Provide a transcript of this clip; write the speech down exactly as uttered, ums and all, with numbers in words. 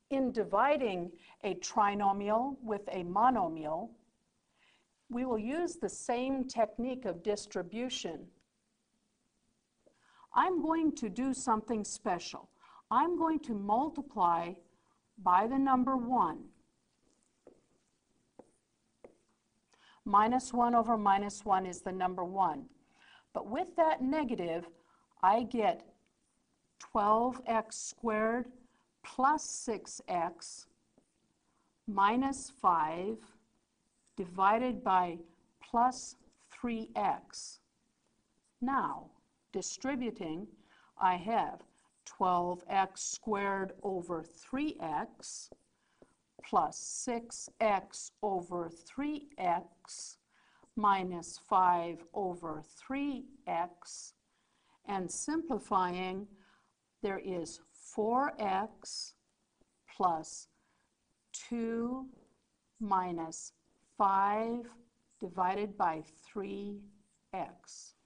In dividing a trinomial with a monomial, we will use the same technique of distribution. I'm going to do something special. I'm going to multiply by the number one. Minus one over minus one is the number one. But with that negative, I get twelve x squared plus six x minus five divided by plus three x. Now, distributing, I have twelve x squared over three x plus six x over three x minus five over three x, and simplifying, there is four x plus two minus five divided by three x.